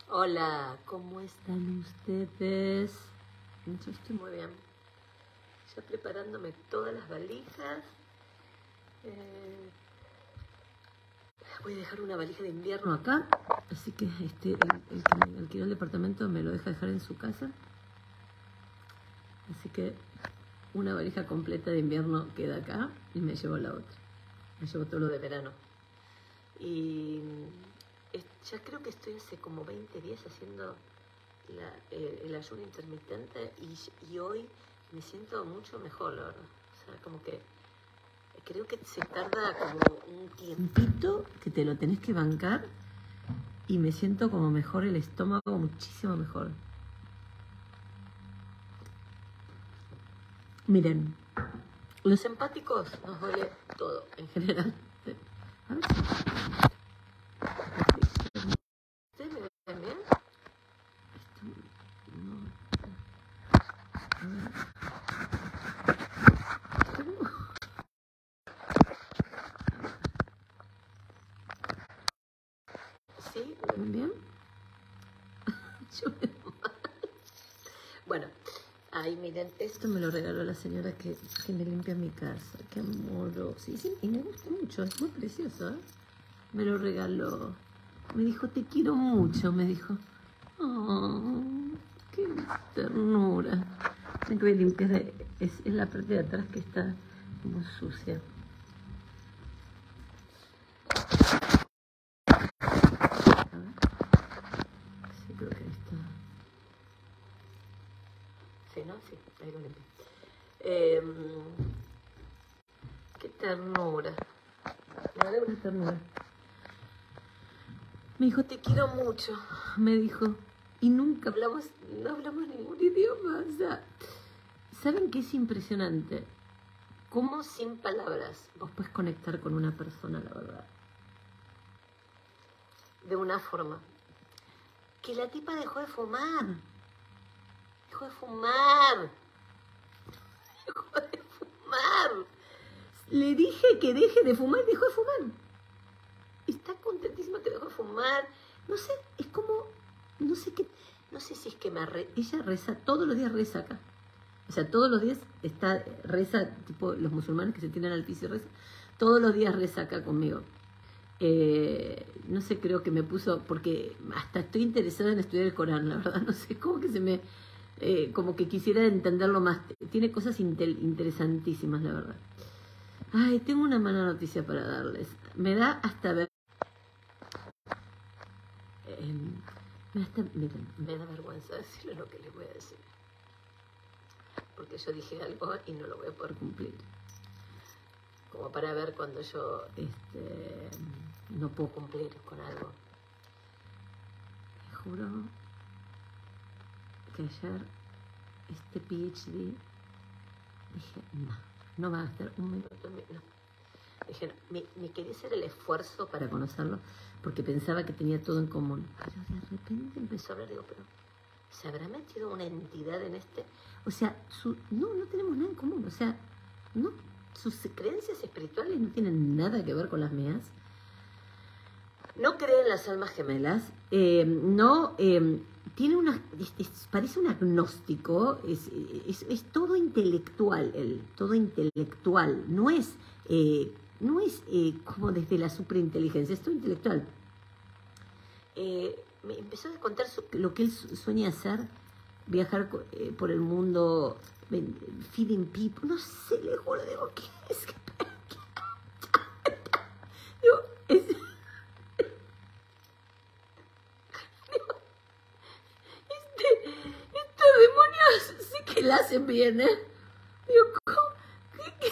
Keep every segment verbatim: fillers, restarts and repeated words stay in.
Hola, ¿cómo están ustedes? Yo estoy muy bien. Ya preparándome todas las valijas. Eh, voy a dejar una valija de invierno acá. Así que este, el, el que me alquiló el departamento me lo deja dejar en su casa. Así que una valija completa de invierno queda acá y me llevo la otra. Me llevo todo lo de verano. Y ya creo que estoy hace como veinte días haciendo la, eh, el ayuno intermitente y, y hoy me siento mucho mejor, la verdad. O sea, como que creo que se tarda como un tiempito que te lo tenés que bancar y me siento como mejor el estómago, muchísimo mejor. Miren, los empáticos nos duele todo en general. A ver si... ¿Ustedes me ven bien? Esto no... A ver... ¿Sí? ¿Me ven bien? Yo me... Bueno, ay, miren, esto me lo regaló la señora que, que me limpia mi casa. Qué amoroso. Sí, sí, y me gusta mucho, es muy precioso, ¿eh? Me lo regaló. Me dijo, te quiero mucho, me dijo. Oh, qué ternura. Tengo que limpiar, es, es la parte de atrás que está como sucia. A ver. Sí, creo que ahí está. Sí, ¿no? Sí, ahí lo limpié. Eh, qué ternura. Me da una ternura. Me dijo, te quiero mucho, me dijo. Y nunca hablamos, no hablamos ningún idioma. O sea, ¿saben qué es impresionante? Cómo sin palabras vos puedes conectar con una persona, la verdad. De una forma. Que la tipa dejó de fumar. Dejó de fumar. Dejó de fumar. Le dije que deje de fumar y dejó de fumar. Está contentísima que dejó de fumar. No sé, es como, no sé qué, no sé si es que me re, ella reza, todos los días reza acá. O sea, todos los días está, reza, tipo los musulmanes que se tiran al piso y reza, todos los días reza acá conmigo. Eh, no sé, creo que me puso, porque hasta estoy interesada en estudiar el Corán, la verdad, no sé, como que se me, eh, como que quisiera entenderlo más. Tiene cosas intel, interesantísimas, la verdad. Ay, tengo una mala noticia para darles. Me da hasta ver... Eh, me, hasta, miren, me da vergüenza decirles lo que les voy a decir. Porque yo dije algo y no lo voy a poder cumplir. Como para ver cuando yo este, no puedo cumplir con algo. Te juro que ayer este P H D dije, no, no va a estar un minuto, no. Dije, no, me, me quería hacer el esfuerzo para conocerlo porque pensaba que tenía todo en común. Pero de repente empezó a hablar, digo, pero ¿se habrá metido una entidad en este? O sea, su, no, no tenemos nada en común. O sea, no, sus creencias espirituales no tienen nada que ver con las mías. No cree en las almas gemelas. Eh, no, eh, tiene una, es, es, parece un agnóstico. Es, es, es todo intelectual, el, todo intelectual. No es... Eh, No es eh, como desde la superinteligencia, es todo intelectual. Eh, me empezó a contar su, lo que él sueña hacer, viajar eh, por el mundo, feeding people, no sé, le juro, digo, ¿qué es? Digo, es... Digo, este, estos demonios sí que la hacen bien, ¿eh? Digo, ¿cómo? ¿Qué, qué?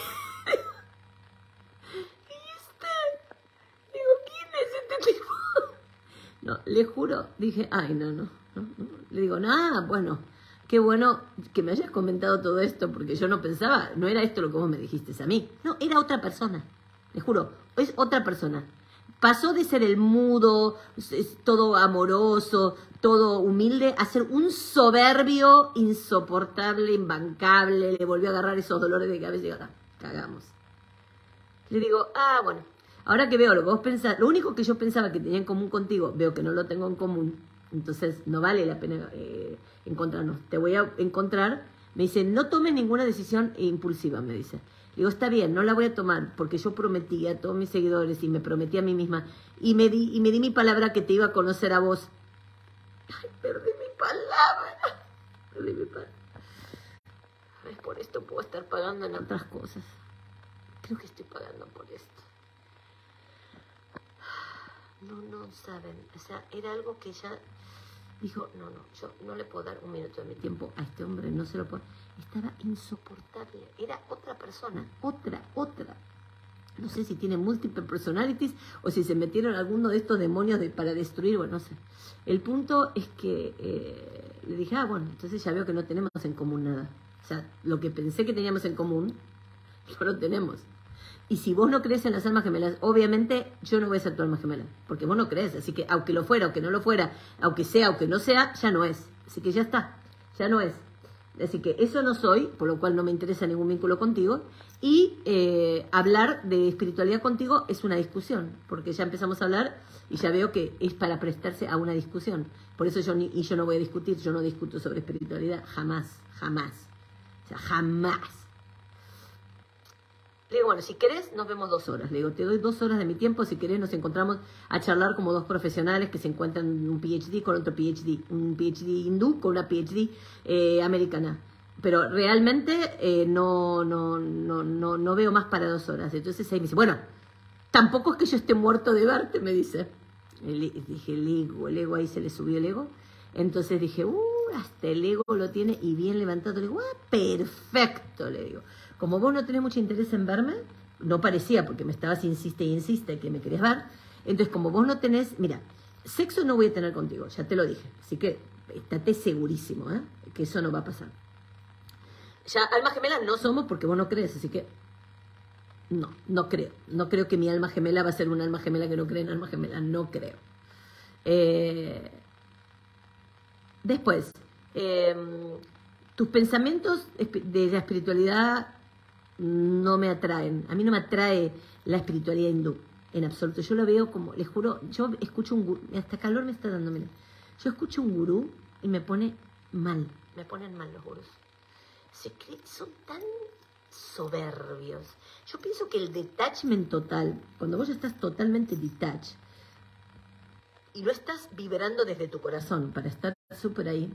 No, le juro, dije, ay, no, no, no, no. Le digo, nada, bueno, qué bueno que me hayas comentado todo esto, porque yo no pensaba, no era esto lo que vos me dijiste a mí. No, era otra persona, le juro, es otra persona. Pasó de ser el mudo, es todo amoroso, todo humilde, a ser un soberbio insoportable, imbancable. Le volvió a agarrar esos dolores de cabeza y digo, cagamos. Le digo, ah, bueno. Ahora que veo lo que vos pensás, lo único que yo pensaba que tenía en común contigo, veo que no lo tengo en común. Entonces no vale la pena eh, encontrarnos. Te voy a encontrar. Me dice, no tomes ninguna decisión impulsiva, me dice. Digo, está bien, no la voy a tomar porque yo prometí a todos mis seguidores y me prometí a mí misma y me di, y me di mi palabra que te iba a conocer a vos. Ay, perdí mi palabra. Perdí mi palabra. Es por esto puedo estar pagando en otras cosas. Creo que estoy pagando por esto. No, no saben. O sea, era algo que ella dijo, no, no, yo no le puedo dar un minuto de mi tiempo a este hombre, no se lo puedo. Estaba insoportable. Era otra persona, otra, otra. No sé si tiene múltiples personalities o si se metieron alguno de estos demonios de, para destruir, bueno, no sé. El punto es que eh, le dije, ah, bueno, entonces ya veo que no tenemos en común nada. O sea, lo que pensé que teníamos en común, no lo tenemos. Y si vos no crees en las almas gemelas, obviamente yo no voy a ser tu alma gemela, porque vos no crees. Así que aunque lo fuera, aunque no lo fuera, aunque sea, aunque no sea, ya no es. Así que ya está, ya no es. Así que eso no soy, por lo cual no me interesa ningún vínculo contigo. Y eh, hablar de espiritualidad contigo es una discusión, porque ya empezamos a hablar y ya veo que es para prestarse a una discusión. Por eso yo, ni, y yo no voy a discutir, yo no discuto sobre espiritualidad, jamás, jamás. O sea, jamás. Le digo, bueno, si querés, nos vemos dos horas. Le digo, te doy dos horas de mi tiempo. Si querés, nos encontramos a charlar como dos profesionales que se encuentran un PhD con otro PhD. Un PhD hindú con una PhD eh, americana. Pero realmente eh, no, no, no, no, no veo más para dos horas. Entonces ahí me dice, bueno, tampoco es que yo esté muerto de verte, me dice. El, dije, el ego, el ego, ahí se le subió el ego. Entonces dije, uh, hasta el ego lo tiene y bien levantado. Le digo, ah, perfecto, le digo. Como vos no tenés mucho interés en verme, no parecía porque me estabas insiste y insiste que me querés ver, entonces como vos no tenés, mira, sexo no voy a tener contigo, ya te lo dije, así que estate segurísimo, ¿eh? Que eso no va a pasar. Ya alma gemela no somos porque vos no crees, así que no, no creo, no creo que mi alma gemela va a ser una alma gemela que no cree en alma gemela, no creo. Eh, después, eh, tus pensamientos de la espiritualidad no me atraen. A mí no me atrae la espiritualidad hindú, en absoluto. Yo lo veo como, les juro, yo escucho un gurú, hasta calor me está dando, miren. Yo escucho un gurú y me pone mal. Me ponen mal los gurús. Se creen, son tan soberbios. Yo pienso que el detachment total, cuando vos ya estás totalmente detached, y lo estás vibrando desde tu corazón, para estar súper ahí,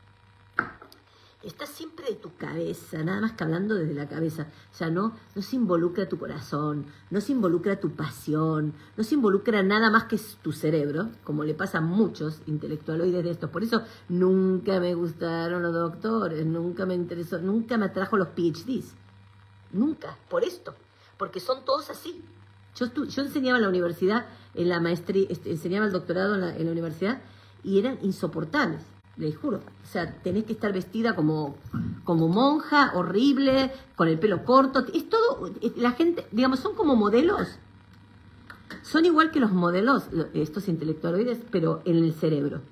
estás siempre de tu cabeza, nada más que hablando desde la cabeza. O sea, no, no se involucra tu corazón, no se involucra tu pasión, no se involucra nada más que tu cerebro, como le pasa a muchos intelectualoides de estos. Por eso nunca me gustaron los doctores, nunca me interesó, nunca me atrajo los PhDs. Nunca, por esto. Porque son todos así. Yo, yo enseñaba en la universidad, en la maestría, enseñaba el doctorado en la, en la universidad y eran insoportables. Les juro, o sea, tenés que estar vestida como, como monja, horrible, con el pelo corto, es todo, la gente, digamos, son como modelos, son igual que los modelos, estos intelectualoides, pero en el cerebro.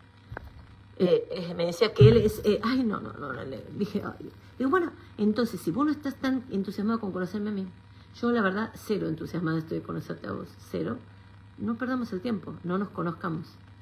Eh, eh, me decía que él es, eh, ay, no, no, no, no, le dije, ay. Digo, bueno, entonces, si vos no estás tan entusiasmado con conocerme a mí, yo la verdad, cero entusiasmada estoy de conocerte a vos, cero, no perdamos el tiempo, no nos conozcamos.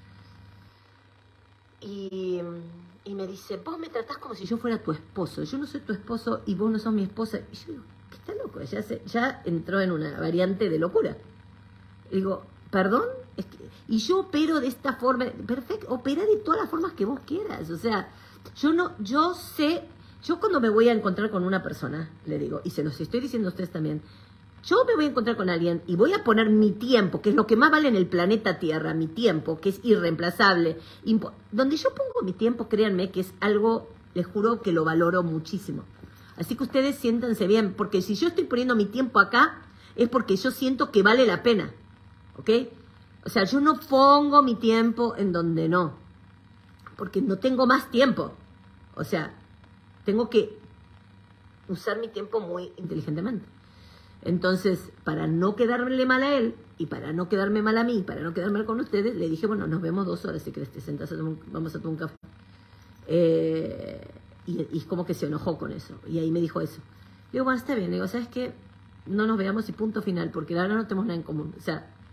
Y, y me dice, vos me tratás como si yo fuera tu esposo. Yo no soy tu esposo y vos no sos mi esposa. Y yo digo, ¿qué está loco? Ya, se, ya entró en una variante de locura. Y digo, ¿perdón? Es que, y yo opero de esta forma. Perfecto, opera de todas las formas que vos quieras. O sea, yo no, yo sé, yo cuando me voy a encontrar con una persona, le digo, y se los estoy diciendo a ustedes también, yo me voy a encontrar con alguien y voy a poner mi tiempo, que es lo que más vale en el planeta Tierra, mi tiempo, que es irreemplazable. Donde yo pongo mi tiempo, créanme que es algo, les juro que lo valoro muchísimo. Así que ustedes siéntanse bien, porque si yo estoy poniendo mi tiempo acá, es porque yo siento que vale la pena, ¿ok? O sea, yo no pongo mi tiempo en donde no, porque no tengo más tiempo. O sea, tengo que usar mi tiempo muy inteligentemente. Entonces, para no quedarle mal a él, y para no quedarme mal a mí, para no quedarme mal con ustedes, le dije, bueno, nos vemos dos horas, si querés te sentás, vamos a tomar un café. Eh, y, y como que se enojó con eso, y ahí me dijo eso. Le digo, bueno, está bien, le digo, ¿sabes qué? No nos veamos y punto final, porque ahora no tenemos nada en común. O sea,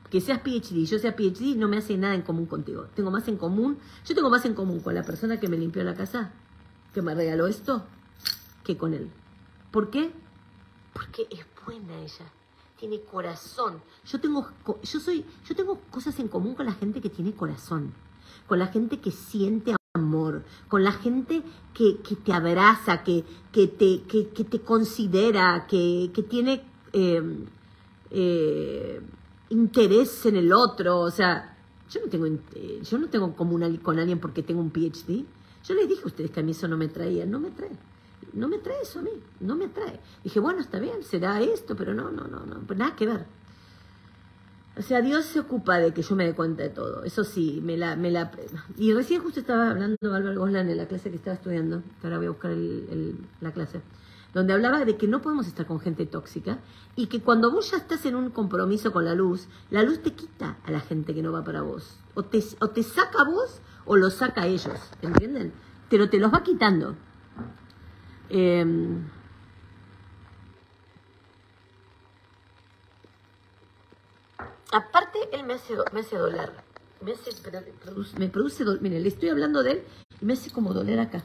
que seas P H D, yo sea P H D, no me hace nada en común contigo. Tengo más en común, yo tengo más en común con la persona que me limpió la casa, que me regaló esto, que con él. ¿Por qué? Porque es buena ella, tiene corazón. Yo tengo, yo soy, yo tengo cosas en común con la gente que tiene corazón, con la gente que siente amor, con la gente que, que te abraza, que, que, te, que, que te considera, que, que tiene eh, eh, interés en el otro. O sea, yo no tengo, eh, yo no tengo común con alguien porque tengo un P H D. Yo les dije a ustedes que a mí eso no me traía, no me trae. No me trae eso a mí, no me trae. Dije, bueno, está bien, será esto, pero no, no, no, no, pues nada que ver. O sea, Dios se ocupa de que yo me dé cuenta de todo. Eso sí, me la... Me la y recién justo estaba hablando Álvaro Goslan en la clase que estaba estudiando, que ahora voy a buscar el, el, la clase, donde hablaba de que no podemos estar con gente tóxica y que cuando vos ya estás en un compromiso con la luz, la luz te quita a la gente que no va para vos. O te, o te saca a vos o lo saca a ellos, ¿entienden? Pero te los va quitando. Eh, aparte, él me hace, me hace doler. Me hace, espérate, produce, me produce doler. Miren, le estoy hablando de él y me hace como doler acá.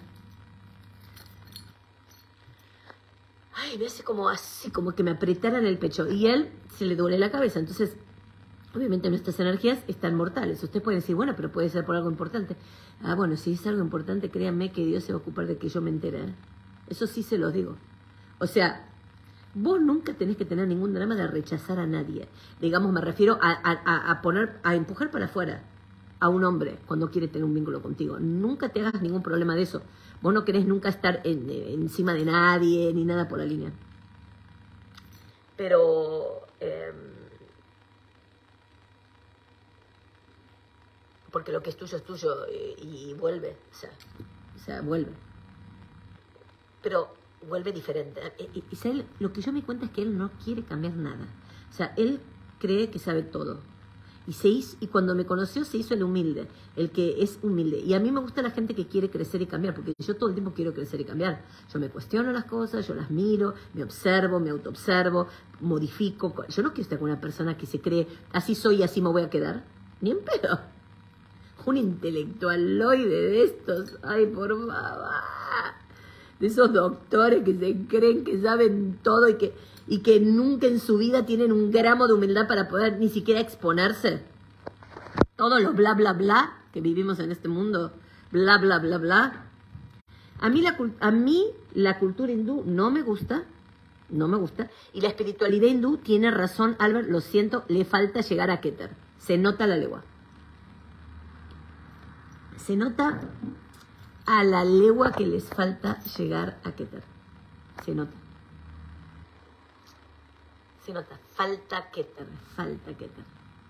Ay, me hace como así, como que me apretaran el pecho. Y él se le duele la cabeza. Entonces, obviamente nuestras energías están mortales. Ustedes pueden decir, bueno, pero puede ser por algo importante. Ah, bueno, si es algo importante, créanme que Dios se va a ocupar de que yo me entere, ¿eh? Eso sí se los digo. O sea, vos nunca tenés que tener ningún drama de rechazar a nadie. Digamos, me refiero a, a, a poner, a empujar para afuera a un hombre cuando quiere tener un vínculo contigo. Nunca te hagas ningún problema de eso. Vos no querés nunca estar en, encima de nadie ni nada por la línea. Pero... Eh, porque lo que es tuyo es tuyo y, y vuelve. O sea, o sea, vuelve. Pero vuelve diferente. Y, y, y él, lo que yo me cuenta es que él no quiere cambiar nada. O sea, él cree que sabe todo. Y, se hizo, y cuando me conoció se hizo el humilde, el que es humilde. Y a mí me gusta la gente que quiere crecer y cambiar, porque yo todo el tiempo quiero crecer y cambiar. Yo me cuestiono las cosas, yo las miro, me observo, me autoobservo, modifico. Yo no quiero estar con una persona que se cree, así soy y así me voy a quedar. Ni en pedo. Un intelectualoide de estos. Ay, por favor. De esos doctores que se creen que saben todo y que, y que nunca en su vida tienen un gramo de humildad para poder ni siquiera exponerse. Todos los bla, bla, bla que vivimos en este mundo, bla, bla, bla, bla. A mí la, a mí la cultura hindú no me gusta, no me gusta. Y la espiritualidad hindú tiene razón, Albert, lo siento, le falta llegar a Keter. Se nota la legua. Se nota... a la legua que les falta llegar a Keter. Se nota. Se nota. Falta Keter. Falta Keter.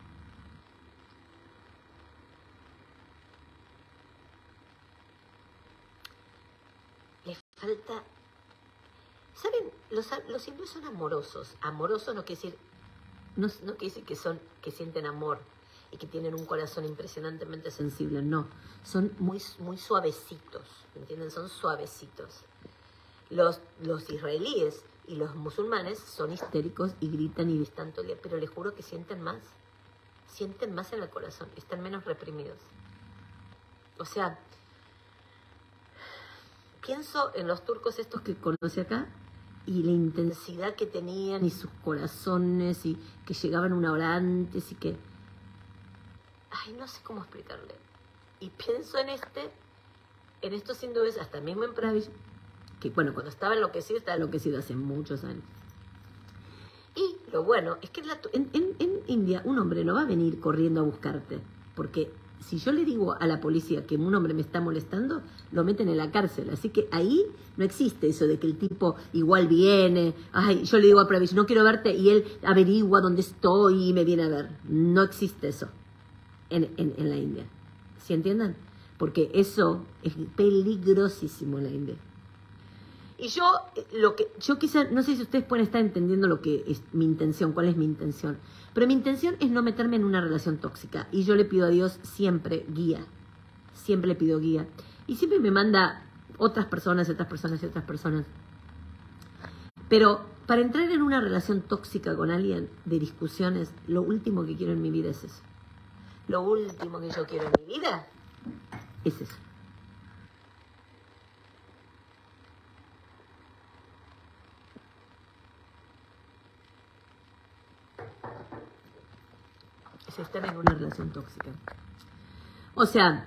Les falta... ¿Saben? Los, los hindúes son amorosos. Amorosos no quiere decir... No, no quiere decir que, son, que sienten amor y que tienen un corazón impresionantemente sensible, no. Son muy, muy suavecitos, ¿entienden? Son suavecitos. Los, los israelíes y los musulmanes son histéricos y gritan y distan todo el día, pero les juro que sienten más. Sienten más en el corazón, están menos reprimidos. O sea, pienso en los turcos estos que conocí acá y la intensidad que tenían y sus corazones y que llegaban una hora antes y que... Ay, no sé cómo explicarle. Y pienso en este, en estos hindúes, hasta mismo en Pravish, que bueno, cuando estaba enloquecido, estaba enloquecido hace muchos años. Y lo bueno es que la, en, en, en India un hombre no va a venir corriendo a buscarte, porque si yo le digo a la policía que un hombre me está molestando, lo meten en la cárcel. Así que ahí no existe eso de que el tipo igual viene, ay, yo le digo a Pravish, no quiero verte, y él averigua dónde estoy y me viene a ver. No existe eso. En, en, en la India, ¿sí entienden? Porque eso es peligrosísimo en la India. Y yo, lo que yo quizá, no sé si ustedes pueden estar entendiendo lo que es mi intención, cuál es mi intención, pero mi intención es no meterme en una relación tóxica, y yo le pido a Dios siempre guía, siempre le pido guía, y siempre me manda otras personas, otras personas y otras personas. Pero para entrar en una relación tóxica con alguien de discusiones, lo último que quiero en mi vida es eso. Lo último que yo quiero en mi vida es eso. Es estar en una relación tóxica. O sea,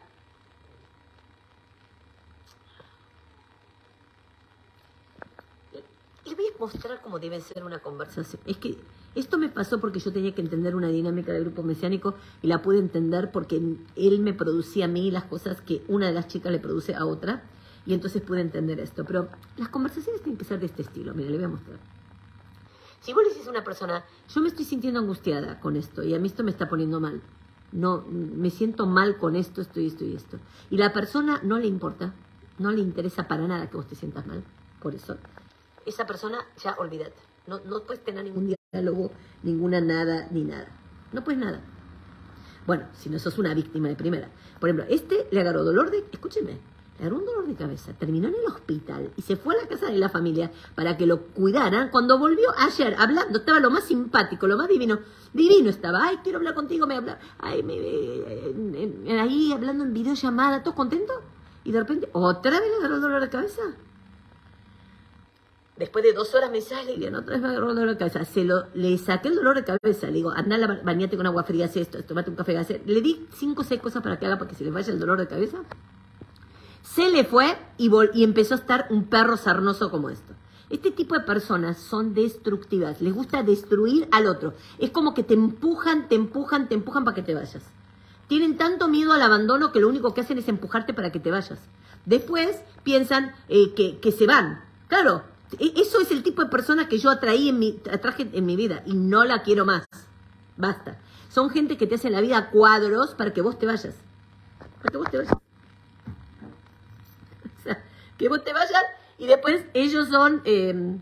les voy a mostrar cómo debe ser una conversación. Es que esto me pasó porque yo tenía que entender una dinámica del grupo mesiánico y la pude entender porque él me producía a mí las cosas que una de las chicas le produce a otra, y entonces pude entender esto. Pero las conversaciones tienen que ser de este estilo. Mire, le voy a mostrar. Si vos le decís a una persona, yo me estoy sintiendo angustiada con esto y a mí esto me está poniendo mal. No, me siento mal con esto, esto y esto y esto. Y la persona no le importa, no le interesa para nada que vos te sientas mal. Por eso, esa persona ya olvídate. No, no puedes tener ningún diálogo, ninguna nada, ni nada. No puedes nada. Bueno, si no sos una víctima de primera. Por ejemplo, este le agarró dolor de... Escúchenme. Le agarró un dolor de cabeza, terminó en el hospital y se fue a la casa de la familia para que lo cuidaran. Cuando volvió ayer hablando, estaba lo más simpático, lo más divino. Divino estaba. Ay, quiero hablar contigo, me habla. Ay, me, me, ahí hablando en videollamada, ¿todo contento? Y de repente, ¿otra vez le agarró el dolor de cabeza? Después de dos horas me sale y otra vez me agarró el dolor de cabeza. Se lo, le saqué el dolor de cabeza. Le digo, anda, bañate con agua fría, haz esto, tomate un café gasero. Le di cinco o seis cosas para que haga para que se le vaya el dolor de cabeza. Se le fue y, y empezó a estar un perro sarnoso como esto. Este tipo de personas son destructivas. Les gusta destruir al otro. Es como que te empujan, te empujan, te empujan para que te vayas. Tienen tanto miedo al abandono que lo único que hacen es empujarte para que te vayas. Después piensan eh, que, que se van. Claro, eso es el tipo de persona que yo atraí en mi, atraje en mi vida y no la quiero más. Basta. Son gente que te hace la vida a cuadros para que vos te vayas. Para que vos te vayas. Que vos te vayas y después ellos son... Eh,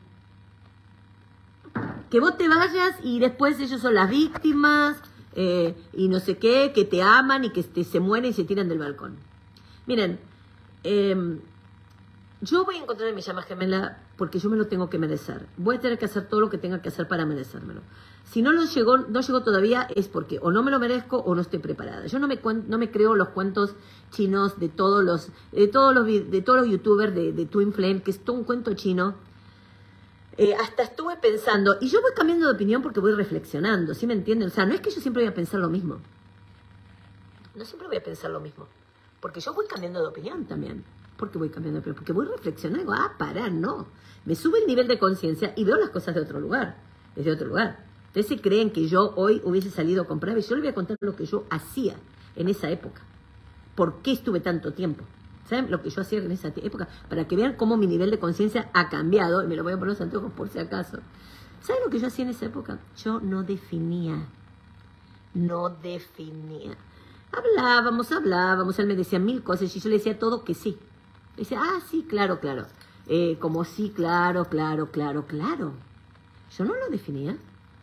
que vos te vayas y después ellos son las víctimas eh, y no sé qué, que te aman y que te, se mueren y se tiran del balcón. Miren, eh, yo voy a encontrar mi llama gemela porque yo me lo tengo que merecer. Voy a tener que hacer todo lo que tenga que hacer para merecérmelo. Si no, lo llegó, no llegó todavía es porque o no me lo merezco o no estoy preparada. Yo no me, no me creo los cuentos chinos de todos los, de todos los, de todos los youtubers de, de Twin Flame, que es todo un cuento chino. Eh, hasta estuve pensando, y yo voy cambiando de opinión porque voy reflexionando, ¿sí me entienden? O sea, no es que yo siempre voy a pensar lo mismo. No siempre voy a pensar lo mismo. Porque yo voy cambiando de opinión también. ¿Por qué voy cambiando de opinión? Porque voy reflexionando y digo, ah, pará, no. Me sube el nivel de conciencia y veo las cosas de otro lugar, desde otro lugar. Ustedes se creen que yo hoy hubiese salido a comprar y yo les voy a contar lo que yo hacía en esa época. ¿Por qué estuve tanto tiempo? ¿Saben lo que yo hacía en esa época? Para que vean cómo mi nivel de conciencia ha cambiado. Y me lo voy a poner los anteojos por si acaso. ¿Saben lo que yo hacía en esa época? Yo no definía. No definía. Hablábamos, hablábamos. Él me decía mil cosas y yo le decía todo que sí. Le decía, ah, sí, claro, claro. Eh, como sí, claro, claro, claro, claro. Yo no lo definía.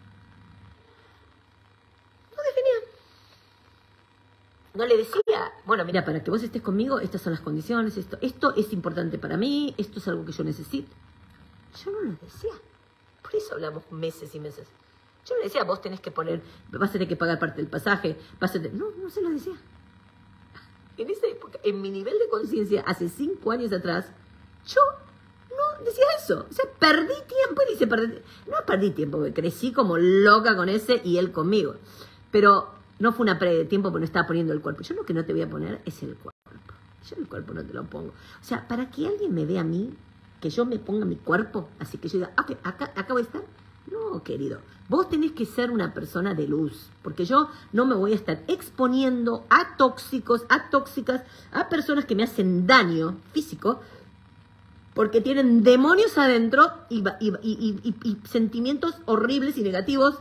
No le decía, bueno, mira, para que vos estés conmigo, estas son las condiciones, esto, esto es importante para mí, esto es algo que yo necesito. Yo no lo decía. Por eso hablamos meses y meses. Yo no le decía, vos tenés que poner, vas a tener que pagar parte del pasaje, vas a tener... No, no se lo decía. En esa época, en mi nivel de conciencia, hace cinco años atrás, yo no decía eso. O sea, perdí tiempo y dice, perdí... No perdí tiempo, porque crecí como loca con ese y él conmigo. Pero... no fue una pérdida de tiempo porque no estaba poniendo el cuerpo. Yo lo que no te voy a poner es el cuerpo. Yo el cuerpo no te lo pongo. O sea, para que alguien me vea a mí, que yo me ponga mi cuerpo, así que yo diga, ok, acá, acá voy a estar. No, querido. Vos tenés que ser una persona de luz. Porque yo no me voy a estar exponiendo a tóxicos, a tóxicas, a personas que me hacen daño físico, porque tienen demonios adentro y, y, y, y, y sentimientos horribles y negativos.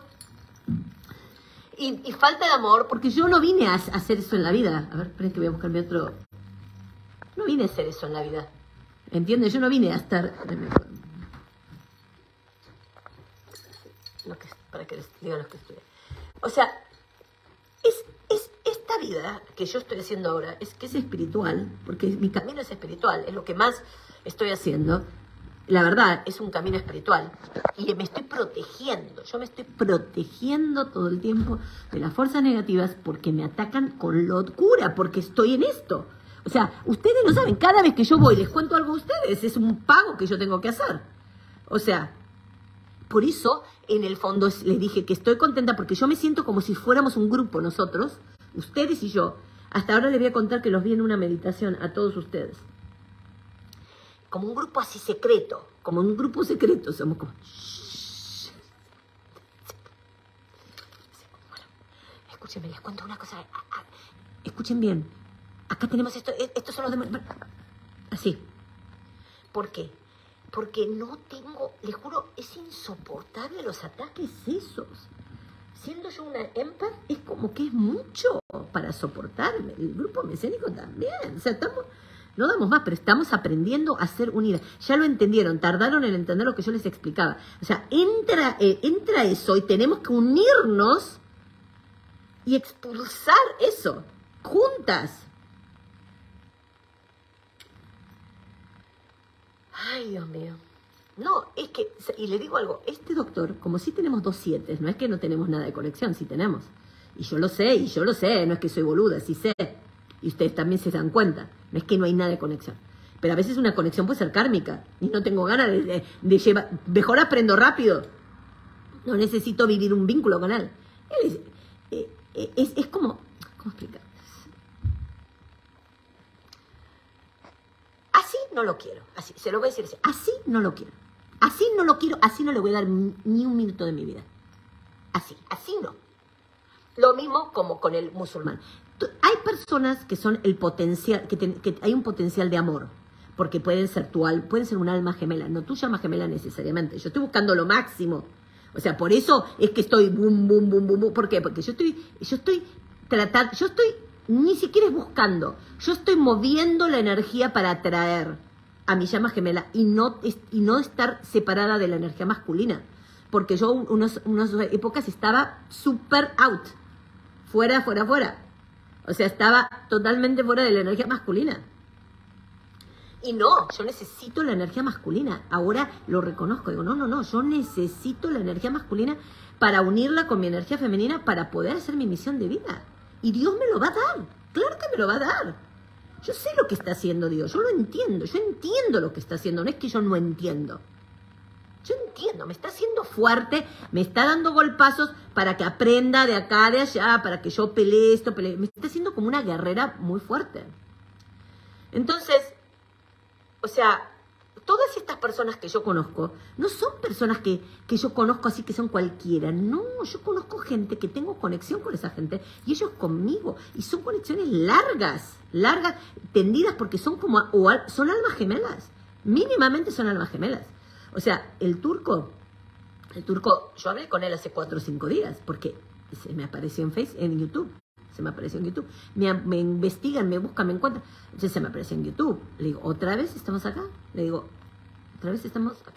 Y, y falta de amor, porque yo no vine a, a hacer eso en la vida. A ver, esperen que voy a buscarme otro. No vine a hacer eso en la vida. ¿Entiendes? Yo no vine a estar... Lo que, para que les digan los que estudian. O sea, es, es esta vida que yo estoy haciendo ahora, es que es espiritual, porque mi camino es espiritual, es lo que más estoy haciendo. La verdad, es un camino espiritual y me estoy protegiendo. Yo me estoy protegiendo todo el tiempo de las fuerzas negativas porque me atacan con locura, porque estoy en esto. O sea, ustedes lo saben, cada vez que yo voy les cuento algo a ustedes, es un pago que yo tengo que hacer. O sea, por eso, en el fondo, les dije que estoy contenta porque yo me siento como si fuéramos un grupo nosotros, ustedes y yo. Hasta ahora les voy a contar que los vi en una meditación a todos ustedes. Como un grupo así secreto, como un grupo secreto, somos como... Bueno, escúchenme, les cuento una cosa. Escuchen bien, acá tenemos esto, estos son los demás. Así. ¿Por qué? Porque no tengo, les juro, es insoportable los ataques esos. Siendo yo una empath, es como que es mucho para soportarme. El grupo mesiánico también. O sea, estamos... No damos más, pero estamos aprendiendo a ser unidas. Ya lo entendieron, tardaron en entender lo que yo les explicaba. O sea, entra, eh, entra eso y tenemos que unirnos y expulsar eso, juntas. Ay, Dios mío. No, es que, y le digo algo, este doctor, como sí tenemos dos siete, no es que no tenemos nada de conexión, sí tenemos. Y yo lo sé, y yo lo sé, no es que soy boluda, sí sé. Y ustedes también se dan cuenta. No es que no hay nada de conexión. Pero a veces una conexión puede ser kármica. Y no tengo ganas de, de, de llevar... Mejor aprendo rápido. No necesito vivir un vínculo con él. Él es, es, es, es como... ¿Cómo explicar? Así no lo quiero. Así, se lo voy a decir así. Así no lo quiero. Así no lo quiero. Así no le voy a dar ni un minuto de mi vida. Así. Así no. Lo mismo como con el musulmán. Hay personas que son el potencial, que, te, que hay un potencial de amor, porque pueden ser tu alma, pueden ser un alma gemela, no tuya alma gemela necesariamente. Yo estoy buscando lo máximo. O sea, por eso es que estoy boom, boom, boom, boom, boom. ¿Por qué? Porque yo estoy, yo estoy tratando, yo estoy, ni siquiera es buscando, yo estoy moviendo la energía para atraer a mi llama gemela y no, y no estar separada de la energía masculina. Porque yo unos, unas épocas estaba super out. Fuera, fuera, fuera. O sea, estaba totalmente fuera de la energía masculina. Y no, yo necesito la energía masculina. Ahora lo reconozco. Digo, no, no, no. Yo necesito la energía masculina para unirla con mi energía femenina para poder hacer mi misión de vida. Y Dios me lo va a dar. Claro que me lo va a dar. Yo sé lo que está haciendo Dios. Yo lo entiendo. Yo entiendo lo que está haciendo. No es que yo no entiendo. Yo entiendo, me está haciendo fuerte, me está dando golpazos para que aprenda de acá, de allá, para que yo pelee esto, pelee. Me está haciendo como una guerrera muy fuerte. Entonces, o sea, todas estas personas que yo conozco, no son personas que, que yo conozco así que son cualquiera. No, yo conozco gente que tengo conexión con esa gente y ellos conmigo. Y son conexiones largas, largas, tendidas porque son como, o son almas gemelas. Mínimamente son almas gemelas. O sea, el turco, el turco, yo hablé con él hace cuatro o cinco días, porque se me apareció en Facebook, en YouTube, se me apareció en YouTube. Me, me investigan, me buscan, me encuentran. Entonces se me apareció en YouTube. Le digo, ¿otra vez estamos acá? Le digo, ¿otra vez estamos acá?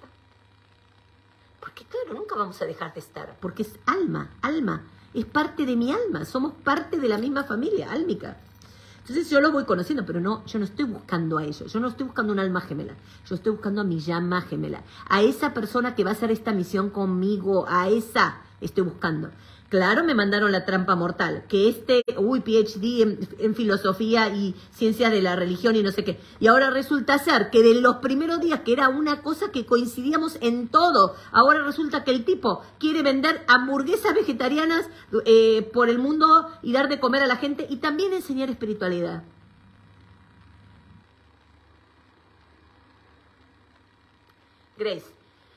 Porque claro, nunca vamos a dejar de estar, porque es alma, alma, es parte de mi alma, somos parte de la misma familia, álmica. Entonces yo lo voy conociendo, pero no, yo no estoy buscando a ellos, yo no estoy buscando un alma gemela, yo estoy buscando a mi llama gemela, a esa persona que va a hacer esta misión conmigo, a esa estoy buscando. Claro, me mandaron la trampa mortal, que este, uy, P H D en, en filosofía y ciencias de la religión y no sé qué. Y ahora resulta ser que de los primeros días, que era una cosa que coincidíamos en todo, ahora resulta que el tipo quiere vender hamburguesas vegetarianas eh, por el mundo y dar de comer a la gente y también enseñar espiritualidad. Grace,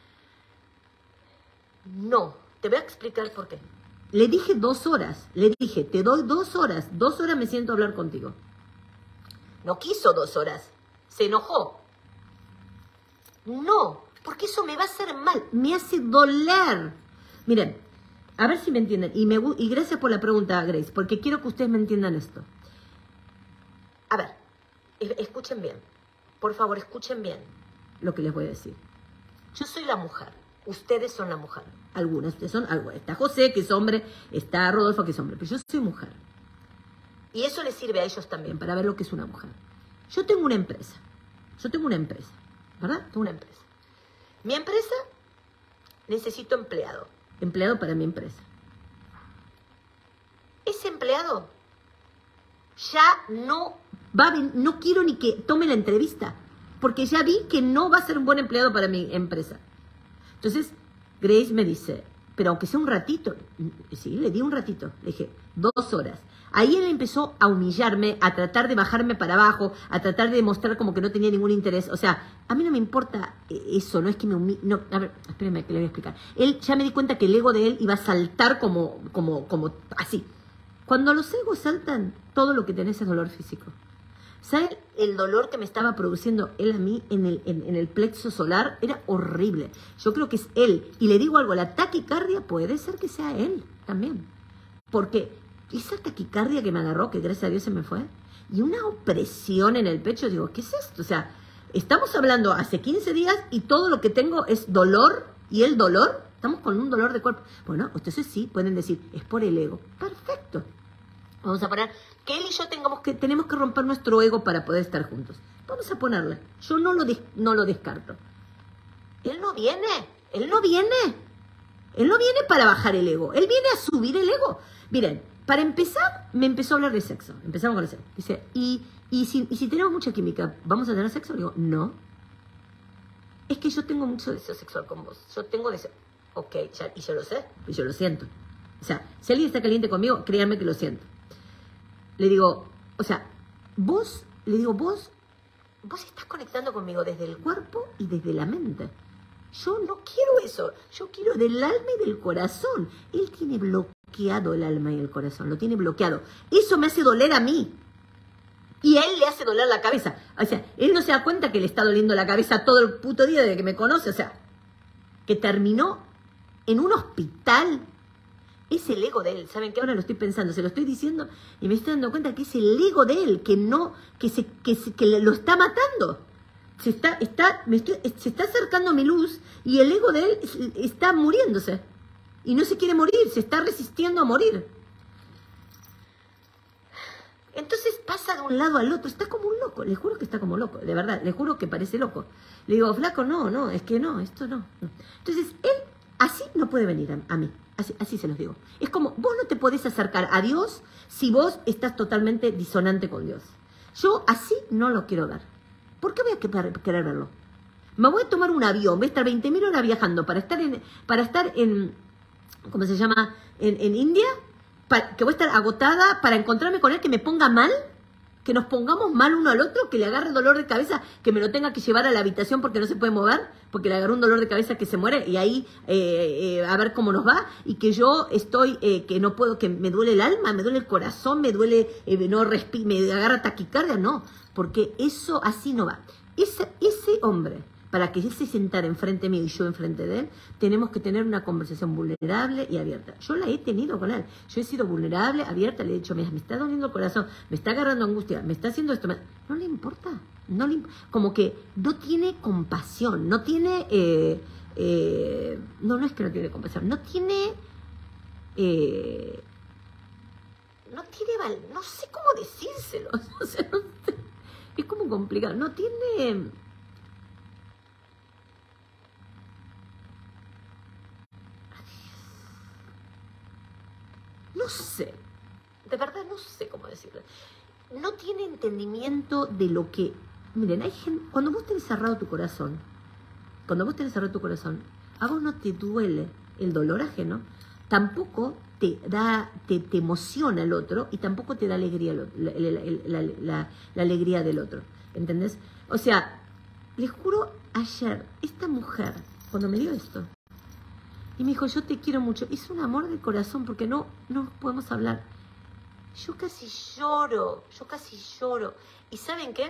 no, te voy a explicar por qué. Le dije dos horas, le dije, te doy dos horas, dos horas me siento a hablar contigo. No quiso dos horas, se enojó. No, porque eso me va a hacer mal, me hace doler. Miren, a ver si me entienden, y, me, y gracias por la pregunta, Grace, porque quiero que ustedes me entiendan esto. A ver, escuchen bien, por favor, escuchen bien lo que les voy a decir. Yo soy la mujer. Ustedes son la mujer. Algunas, ustedes son, está José, que es hombre, está Rodolfo, que es hombre, pero yo soy mujer. Y eso les sirve a ellos también, para ver lo que es una mujer. Yo tengo una empresa, yo tengo una empresa, ¿verdad? Tengo una empresa. Mi empresa, necesito empleado. Empleado para mi empresa. Ese empleado ya no va a ven- no quiero ni que tome la entrevista, porque ya vi que no va a ser un buen empleado para mi empresa. Entonces, Grace me dice, pero aunque sea un ratito, sí, le di un ratito, le dije, dos horas. Ahí él empezó a humillarme, a tratar de bajarme para abajo, a tratar de demostrar como que no tenía ningún interés. O sea, a mí no me importa eso, no es que me humille. No, a ver, espérenme que le voy a explicar. Él, ya me di cuenta que el ego de él iba a saltar como, como, como así. Cuando los egos saltan, todo lo que tenés es dolor físico. ¿Saben el dolor que me estaba produciendo él a mí en el, en, en el plexo solar? Era horrible. Yo creo que es él. Y le digo algo, la taquicardia puede ser que sea él también. Porque esa taquicardia que me agarró, que gracias a Dios se me fue, y una opresión en el pecho, digo, ¿qué es esto? O sea, estamos hablando hace quince días y todo lo que tengo es dolor, y el dolor, estamos con un dolor de cuerpo. Bueno, entonces sí, pueden decir, es por el ego. Perfecto. Vamos a poner que él y yo tengamos que, tenemos que romper nuestro ego para poder estar juntos. Vamos a ponerle. Yo no lo, des, no lo descarto. Él no viene. Él no viene. Él no viene para bajar el ego. Él viene a subir el ego. Miren, para empezar, me empezó a hablar de sexo. Empezamos con el sexo. Dice, y, y, si, y si tenemos mucha química, ¿vamos a tener sexo? Le digo, no. Es que yo tengo mucho deseo sexual con vos. Yo tengo deseo. Ok, ya, y yo lo sé. Y yo lo siento. O sea, si alguien está caliente conmigo, créanme que lo siento. Le digo, o sea, vos, le digo, vos, vos estás conectando conmigo desde el cuerpo y desde la mente. Yo no quiero eso. Yo quiero del alma y del corazón. Él tiene bloqueado el alma y el corazón. Lo tiene bloqueado. Eso me hace doler a mí. Y a él le hace doler la cabeza. O sea, él no se da cuenta que le está doliendo la cabeza todo el puto día desde que me conoce. O sea, que terminó en un hospital. Es el ego de él. ¿Saben qué? Ahora lo estoy pensando, se lo estoy diciendo y me estoy dando cuenta que es el ego de él, que no, que se, que, se, que lo está matando. Se está, está, me estoy, se está acercando a mi luz y el ego de él está muriéndose. Y no se quiere morir, se está resistiendo a morir. Entonces pasa de un lado al otro, está como un loco, le juro que está como loco, de verdad, le juro que parece loco. Le digo, flaco, no, no, es que no, esto no. no. Entonces él así no puede venir a, a mí. Así, así se los digo. Es como, vos no te podés acercar a Dios si vos estás totalmente disonante con Dios. Yo así no lo quiero ver. ¿Por qué voy a querer verlo? Me voy a tomar un avión, voy a estar veinte mil horas viajando para estar en, para estar en ¿cómo se llama? En, en India, para, que voy a estar agotada para encontrarme con él, que me ponga mal, que nos pongamos mal uno al otro, que le agarre dolor de cabeza, que me lo tenga que llevar a la habitación porque no se puede mover, porque le agarró un dolor de cabeza que se muere, y ahí eh, eh, a ver cómo nos va, y que yo estoy, eh, que no puedo, que me duele el alma, me duele el corazón, me duele, eh, no respi me agarra taquicardia, no, porque eso así no va. Ese, ese hombre, para que él se sentara enfrente mío y yo enfrente de él, tenemos que tener una conversación vulnerable y abierta. Yo la he tenido con él. Yo he sido vulnerable, abierta, le he dicho, mira, me está doliendo el corazón, me está agarrando angustia, me está haciendo esto. No le importa. No le, como que no tiene compasión, no tiene... Eh, eh, no, no es que no tiene compasión, no tiene... Eh, no tiene... Val, no sé cómo decírselo. O sea, no sé, es como complicado. No tiene... No sé, de verdad no sé cómo decirlo. No tiene entendimiento de lo que... Miren, hay gente, cuando vos tenés cerrado tu corazón, cuando vos tenés cerrado tu corazón, a vos no te duele el dolor ajeno, tampoco te da, te, te emociona el otro y tampoco te da alegría la, la, la, la, la alegría del otro, ¿entendés? O sea, les juro, ayer, esta mujer, cuando me dio esto, y me dijo, yo te quiero mucho. Es un amor de corazón porque no, no podemos hablar. Yo casi lloro, yo casi lloro. ¿Y saben qué?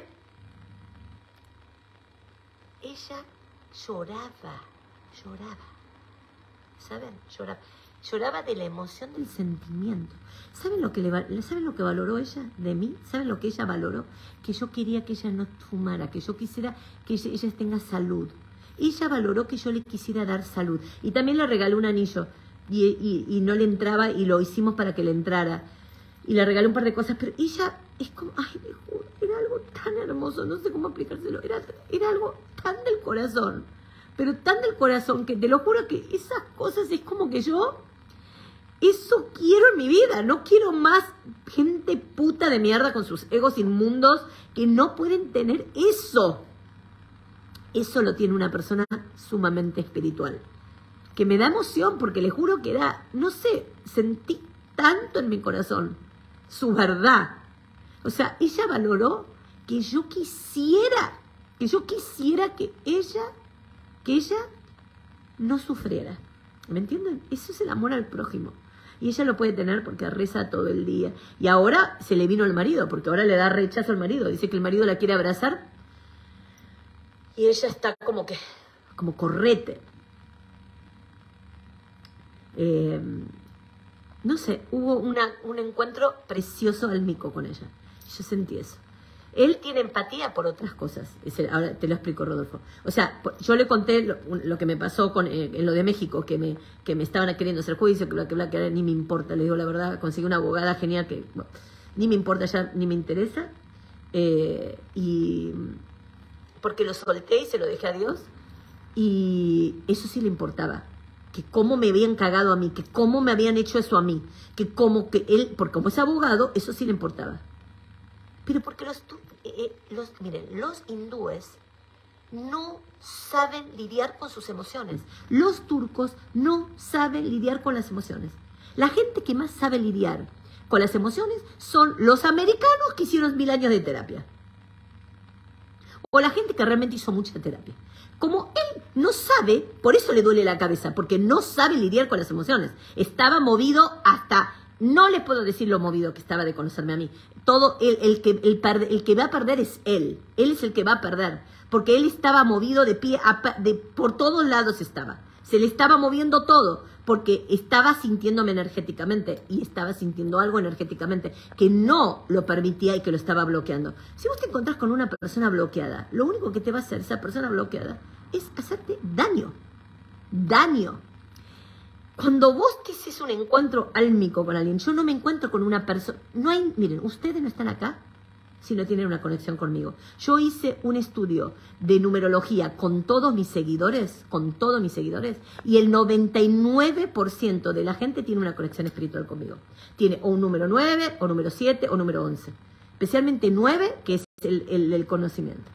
Ella lloraba, lloraba. ¿Saben? Lloraba. Lloraba de la emoción del sentimiento. ¿Saben lo que le, ¿saben lo que valoró ella de mí? ¿Saben lo que ella valoró? Que yo quería que ella no fumara, que yo quisiera que ella, ella tenga salud. Ella valoró que yo le quisiera dar salud. Y también le regalé un anillo. Y, y, y no le entraba y lo hicimos para que le entrara. Y le regalé un par de cosas. Pero ella es como... Ay, me juro, era algo tan hermoso. No sé cómo aplicárselo. Era, era algo tan del corazón. pero tan del corazón que te lo juro que esas cosas es como que yo, eso quiero en mi vida. No quiero más gente puta de mierda con sus egos inmundos que no pueden tener eso. Eso lo tiene una persona sumamente espiritual. Que me da emoción porque le juro que era, no sé, sentí tanto en mi corazón su verdad. O sea, ella valoró que yo quisiera, que yo quisiera que ella, que ella no sufriera. ¿Me entienden? Eso es el amor al prójimo. Y ella lo puede tener porque reza todo el día. Y ahora se le vino el marido, porque ahora le da rechazo al marido. Dice que el marido la quiere abrazar. Y ella está como que, como correte. Eh, no sé, hubo una, un encuentro precioso álmico con ella. Yo sentí eso. Él tiene empatía por otras cosas. Ahora te lo explico, Rodolfo. O sea, yo le conté lo, lo que me pasó con, eh, en lo de México, que me, que me estaban queriendo hacer juicio, que lo que bla, que ni me importa. Le digo la verdad, conseguí una abogada genial que bueno, ni me importa ya, ni me interesa. Eh, y porque lo solté y se lo dejé a Dios. Y eso sí le importaba. Que cómo me habían cagado a mí, que cómo me habían hecho eso a mí. Que como que él, porque como es abogado, eso sí le importaba. Pero porque los, eh, los, miren, los hindúes no saben lidiar con sus emociones. Los turcos no saben lidiar con las emociones. La gente que más sabe lidiar con las emociones son los americanos que hicieron mil años de terapia. O la gente que realmente hizo mucha terapia. Como él no sabe, por eso le duele la cabeza, porque no sabe lidiar con las emociones. Estaba movido hasta... No les puedo decir lo movido que estaba de conocerme a mí. Todo el, el, que, el, el que va a perder es él. Él es el que va a perder. Porque él estaba movido de pie, a, de, por todos lados estaba. Se le estaba moviendo todo. Porque estaba sintiéndome energéticamente. Y estaba sintiendo algo energéticamente que no lo permitía y que lo estaba bloqueando. Si vos te encontrás con una persona bloqueada, lo único que te va a hacer esa persona bloqueada es hacerte daño. Daño. Cuando vos te haces un encuentro álmico con alguien, yo no me encuentro con una persona, no hay, miren, ustedes no están acá si no tienen una conexión conmigo. Yo hice un estudio de numerología con todos mis seguidores, con todos mis seguidores, y el noventa y nueve por ciento de la gente tiene una conexión espiritual conmigo. Tiene o un número nueve, o número siete, o número once. Especialmente nueve, que es el, el, el conocimiento.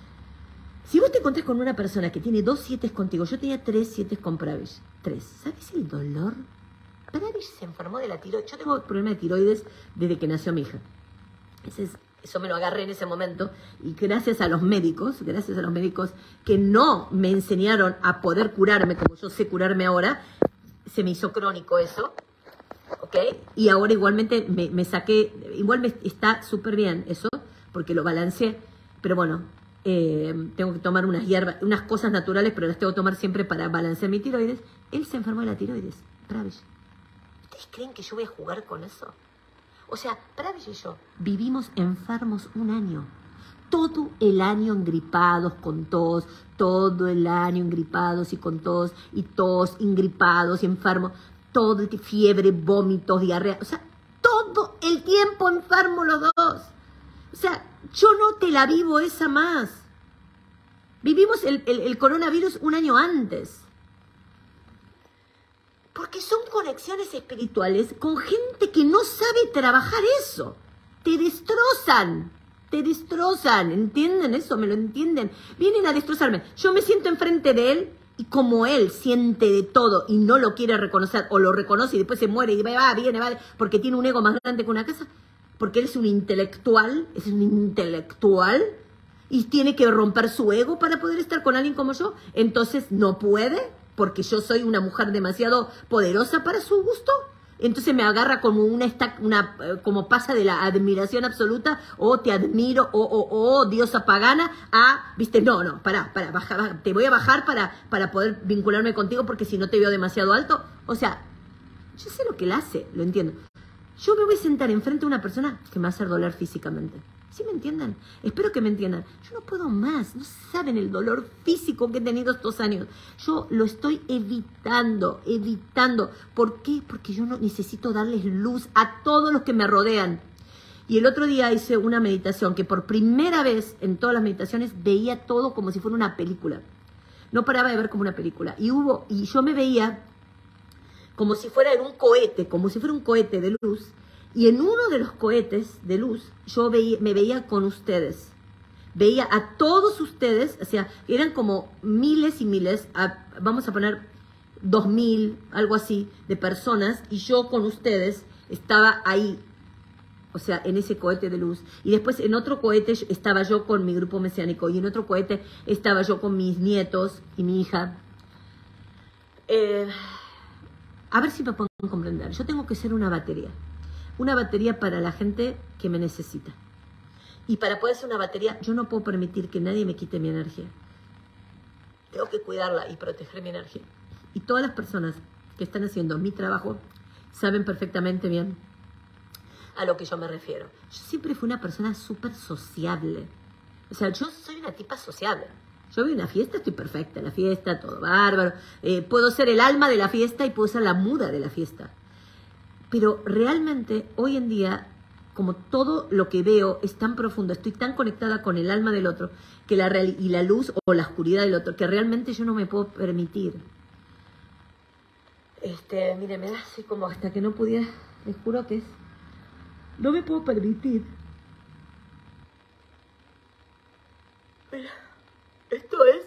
Si vos te encontrás con una persona que tiene dos siete contigo, yo tenía tres siete con Pravish, tres, ¿sabes el dolor? Pravish se enfermó de la tiroides. Yo tengo problema de tiroides desde que nació mi hija. Ese es, eso me lo agarré en ese momento y gracias a los médicos, gracias a los médicos que no me enseñaron a poder curarme como yo sé curarme ahora, se me hizo crónico eso, ¿ok? Y ahora igualmente me, me saqué, igual me está súper bien eso, porque lo balanceé, pero bueno... Eh, tengo que tomar unas hierbas, unas cosas naturales, pero las tengo que tomar siempre para balancear mi tiroides. Él se enfermó de la tiroides, Pravish. ¿Ustedes creen que yo voy a jugar con eso? O sea, Pravish y yo vivimos enfermos un año. Todo el año engripados con tos, todo el año engripados y con tos, y tos, ingripados y enfermos, todo el fiebre, vómitos, diarrea, o sea, todo el tiempo enfermos los dos. O sea, yo no te la vivo esa más. Vivimos el, el, el coronavirus un año antes. Porque son conexiones espirituales con gente que no sabe trabajar eso. Te destrozan. Te destrozan. ¿Entienden eso? ¿Me lo entienden? Vienen a destrozarme. Yo me siento enfrente de él y como él siente de todo y no lo quiere reconocer o lo reconoce y después se muere y va, viene, va, porque tiene un ego más grande que una casa... Porque él es un intelectual, es un intelectual y tiene que romper su ego para poder estar con alguien como yo. Entonces no puede, porque yo soy una mujer demasiado poderosa para su gusto. Entonces me agarra como una, una como pasa de la admiración absoluta, o te admiro, o, o, o diosa pagana, a, viste, no, no, pará, pará, baja, baja, te voy a bajar para, para poder vincularme contigo porque si no te veo demasiado alto. O sea, yo sé lo que él hace, lo entiendo. Yo me voy a sentar enfrente de una persona que me va a hacer doler físicamente. ¿Sí me entienden? Espero que me entiendan. Yo no puedo más. No saben el dolor físico que he tenido estos años. Yo lo estoy evitando, evitando. ¿Por qué? Porque yo no necesito darles luz a todos los que me rodean. Y el otro día hice una meditación que por primera vez en todas las meditaciones veía todo como si fuera una película. no paraba de ver como una película. Y hubo, y yo me veía como si fuera en un cohete, como si fuera un cohete de luz, y en uno de los cohetes de luz yo veía, me veía con ustedes. Veía a todos ustedes, o sea, eran como miles y miles, a, vamos a poner dos mil, algo así, de personas, y yo con ustedes estaba ahí, o sea, en ese cohete de luz. Y después en otro cohete estaba yo con mi grupo mesiánico, y en otro cohete estaba yo con mis nietos y mi hija. Eh, a ver si me pueden comprender. Yo tengo que ser una batería. Una batería para la gente que me necesita. Y para poder ser una batería, yo no puedo permitir que nadie me quite mi energía. Tengo que cuidarla y proteger mi energía. Y todas las personas que están haciendo mi trabajo saben perfectamente bien a lo que yo me refiero. Yo siempre fui una persona súper sociable. O sea, yo soy una tipa sociable. Yo voy a una fiesta, estoy perfecta. La fiesta, todo bárbaro. Eh, puedo ser el alma de la fiesta y puedo ser la muda de la fiesta. Pero realmente, hoy en día, como todo lo que veo es tan profundo, estoy tan conectada con el alma del otro que la real, y la luz o la oscuridad del otro, que realmente yo no me puedo permitir. Este, mire, me da así como hasta que no pudiera, les juro que es, no me puedo permitir. Mira, esto es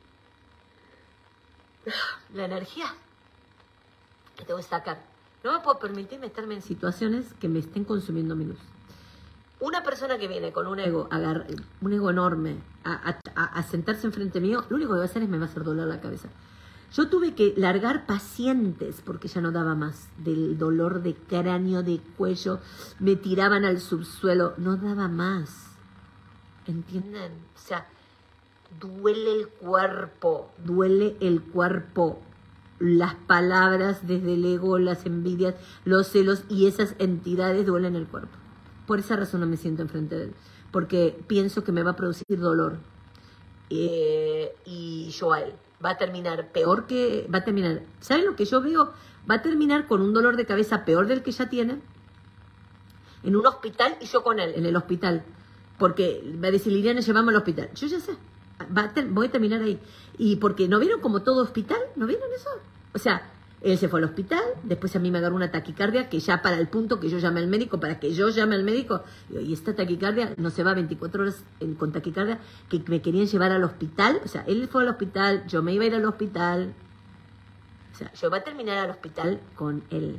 la energía que tengo que sacar. No me puedo permitir meterme en situaciones que me estén consumiendo mi luz. Una persona que viene con un ego, agar, un ego enorme, a, a, a sentarse enfrente mío, lo único que va a hacer es me va a hacer doler la cabeza. Yo tuve que largar pacientes porque ya no daba más. Del dolor de cráneo, de cuello, me tiraban al subsuelo, no daba más. ¿Entienden? O sea, duele el cuerpo, duele el cuerpo. Las palabras desde el ego, las envidias, los celos y esas entidades duelen el cuerpo. Por esa razón no me siento enfrente de él, porque pienso que me va a producir dolor. Eh, y yo a él va a terminar peor que... va a terminar, ¿saben lo que yo veo? Va a terminar con un dolor de cabeza peor del que ya tiene, en un hospital y yo con él, en el hospital. Porque va a decir, Liliana, llevamos al hospital. Yo ya sé. Va a ter- voy a terminar ahí. Y porque ¿no vieron como todo hospital? ¿No vieron eso? O sea, él se fue al hospital, después a mí me agarró una taquicardia que ya para el punto que yo llame al médico, para que yo llame al médico, y esta taquicardia no se va veinticuatro horas en, con taquicardia, que me querían llevar al hospital. O sea, él fue al hospital, yo me iba a ir al hospital. O sea, yo voy a terminar al hospital con él.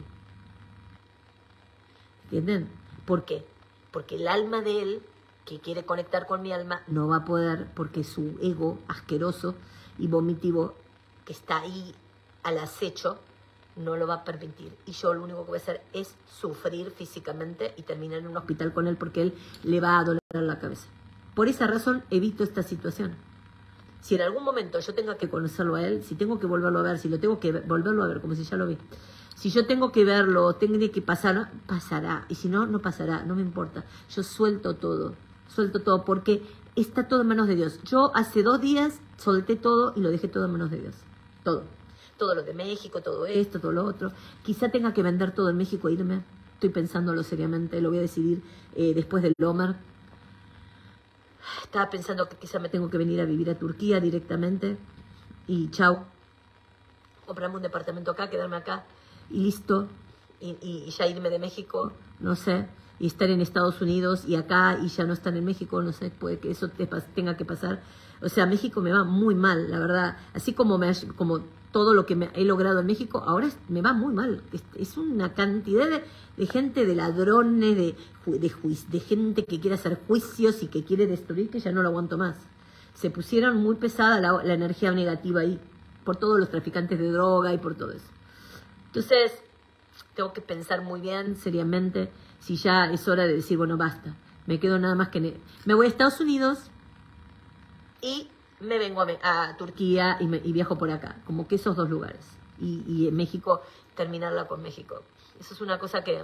¿Entienden? ¿Por qué? Porque el alma de él, que quiere conectar con mi alma, no va a poder, porque su ego asqueroso y vomitivo que está ahí al acecho no lo va a permitir. Y yo lo único que voy a hacer es sufrir físicamente y terminar en un hospital con él porque él le va a doler la cabeza. Por esa razón evito esta situación. Si en algún momento yo tenga que conocerlo a él, si tengo que volverlo a ver, si lo tengo que ver, volverlo a ver como si ya lo vi, si yo tengo que verlo, tengo que pasar, pasará. Y si no, no pasará, no me importa. Yo suelto todo. Suelto todo porque está todo en manos de Dios. Yo hace dos días solté todo y lo dejé todo en manos de Dios. Todo. Todo lo de México, todo esto, todo lo otro. Quizá tenga que vender todo en México e irme. Estoy pensándolo seriamente. Lo voy a decidir eh, después del Lomer. Estaba pensando que quizá me tengo que venir a vivir a Turquía directamente. Y chao. Comprarme un departamento acá, quedarme acá. Y listo. Y, y, y ya irme de México. No sé. Y estar en Estados Unidos y acá y ya no estar en México, no sé, puede que eso te tenga que pasar. O sea, México me va muy mal, la verdad. Así como, me, como todo lo que me he logrado en México, ahora es, me va muy mal. Es, es una cantidad de, de gente, de ladrones, de, de, juiz, de gente que quiere hacer juicios y que quiere destruir, que ya no lo aguanto más. Se pusieron muy pesada la, la energía negativa ahí, por todos los traficantes de droga y por todo eso. Entonces, tengo que pensar muy bien, seriamente, si ya es hora de decir, bueno, basta. Me quedo nada más que... Me voy a Estados Unidos y me vengo a, a Turquía y, me, y viajo por acá. Como que esos dos lugares. Y, y en México, terminarla con México. Eso es una cosa que,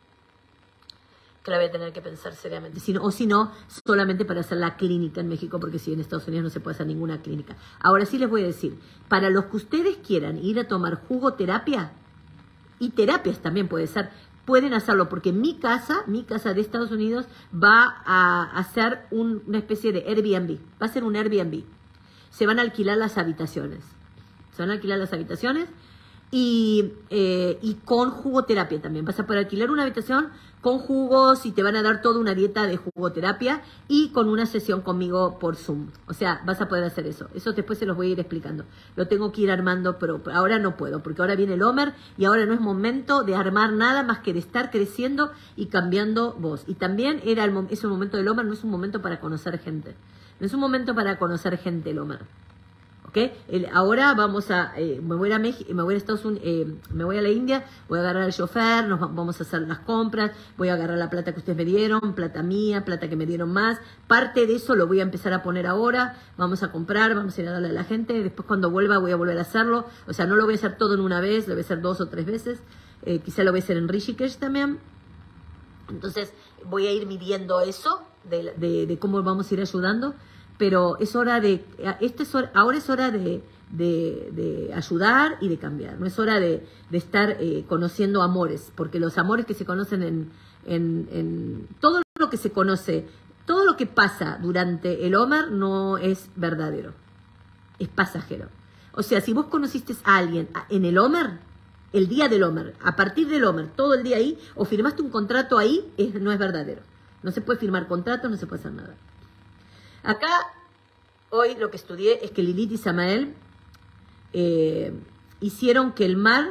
que la voy a tener que pensar seriamente. Si no, o si no, solamente para hacer la clínica en México, porque si en Estados Unidos no se puede hacer ninguna clínica. Ahora sí les voy a decir, para los que ustedes quieran ir a tomar jugoterapia, y terapias también puede ser, pueden hacerlo, porque mi casa, mi casa de Estados Unidos, va a hacer un, una especie de Airbnb, va a ser un Airbnb. se van a alquilar las habitaciones. Se van a alquilar las habitaciones y, eh, y con jugoterapia también. Vas a poder alquilar una habitación con jugos y te van a dar toda una dieta de jugoterapia y con una sesión conmigo por Zoom. O sea, vas a poder hacer eso. Eso después se los voy a ir explicando. Lo tengo que ir armando, pero ahora no puedo, porque ahora viene el Omer y ahora no es momento de armar nada más que de estar creciendo y cambiando vos. Y también era el, es un momento del Omer, no es un momento para conocer gente. No es un momento para conocer gente el Omer. ¿Okay? El, ahora vamos a, eh, me voy a México, me voy a Estados Unidos, eh, me voy a la India, voy a agarrar el chofer, nos va, vamos a hacer las compras, voy a agarrar la plata que ustedes me dieron, plata mía, plata que me dieron más, parte de eso lo voy a empezar a poner ahora, vamos a comprar, vamos a ir a darle a la gente, después cuando vuelva voy a volver a hacerlo, o sea, no lo voy a hacer todo en una vez, lo voy a hacer dos o tres veces, eh, quizá lo voy a hacer en Rishikesh también, entonces voy a ir midiendo eso, de, de, de cómo vamos a ir ayudando, pero es hora de, este es hora, ahora es hora de, de, de ayudar y de cambiar, no es hora de, de estar eh, conociendo amores, porque los amores que se conocen en, en, en, todo lo que se conoce, todo lo que pasa durante el Omer no es verdadero, es pasajero. O sea, si vos conociste a alguien en el Omer, el día del Omer, a partir del Omer, todo el día ahí, o firmaste un contrato ahí, es, no es verdadero. No se puede firmar contrato, no se puede hacer nada. Acá, hoy lo que estudié es que Lilith y Samael eh, hicieron que el mar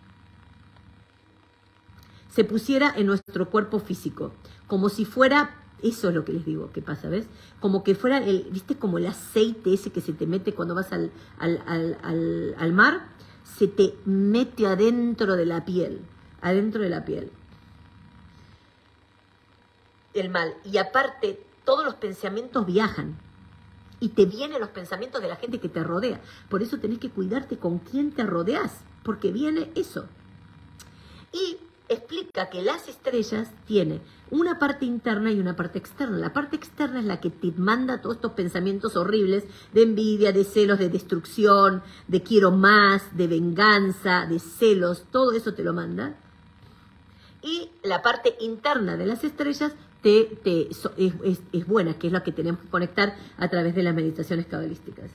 se pusiera en nuestro cuerpo físico, como si fuera, eso es lo que les digo que pasa, ¿ves? Como que fuera, el, ¿viste? Como el aceite ese que se te mete cuando vas al, al, al, al, al mar, se te mete adentro de la piel, adentro de la piel. El mal. Y aparte, todos los pensamientos viajan y te vienen los pensamientos de la gente que te rodea. Por eso tenés que cuidarte con quién te rodeas, porque viene eso. Y explica que las estrellas tienen una parte interna y una parte externa. La parte externa es la que te manda todos estos pensamientos horribles de envidia, de celos, de destrucción, de quiero más, de venganza, de celos, todo eso te lo manda. Y la parte interna de las estrellas Te, te, es, es, es buena, que es la que tenemos que conectar a través de las meditaciones cabalísticas.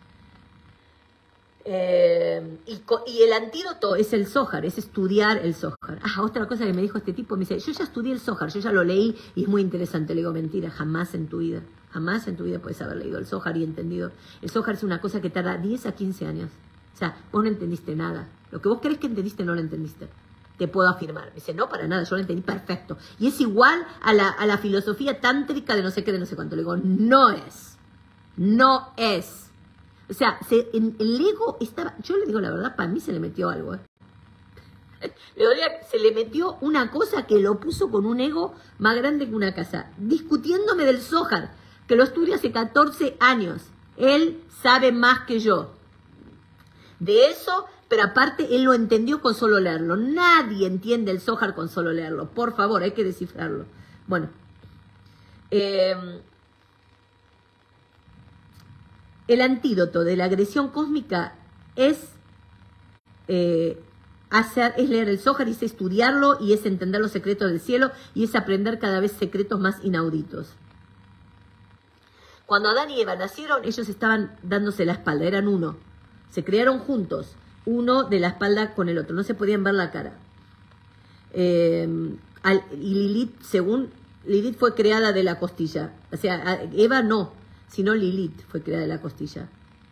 Eh, y, y el antídoto es el Zohar, es estudiar el Zohar. Ah, otra cosa que me dijo este tipo, me dice, yo ya estudié el Zohar, yo ya lo leí y es muy interesante. Le digo, mentira, jamás en tu vida, jamás en tu vida puedes haber leído el Zohar y entendido. El Zohar es una cosa que tarda diez a quince años. O sea, vos no entendiste nada. Lo que vos crees que entendiste, no lo entendiste. Te puedo afirmar. Me dice, no, para nada, yo lo entendí perfecto. Y es igual a la, a la filosofía tántrica de no sé qué, de no sé cuánto. Le digo, no es. No es. O sea, se, en, el ego estaba... Yo le digo la verdad, para mí se le metió algo. ¿eh? Le dolía, se le metió una cosa que lo puso con un ego más grande que una casa. Discutiéndome del Zohar, que lo estudia hace catorce años. Él sabe más que yo. De eso... Pero aparte, él lo entendió con solo leerlo. Nadie entiende el Zohar con solo leerlo. Por favor, hay que descifrarlo. Bueno. Eh, el antídoto de la agresión cósmica es, eh, hacer, es leer el Zohar, y es estudiarlo, y es entender los secretos del cielo, y es aprender cada vez secretos más inauditos. Cuando Adán y Eva nacieron, ellos estaban dándose la espalda. Eran uno. Se crearon juntos. Uno de la espalda con el otro, no se podían ver la cara. Eh, al, y Lilith, según Lilith fue creada de la costilla, o sea, Eva no, sino Lilith fue creada de la costilla.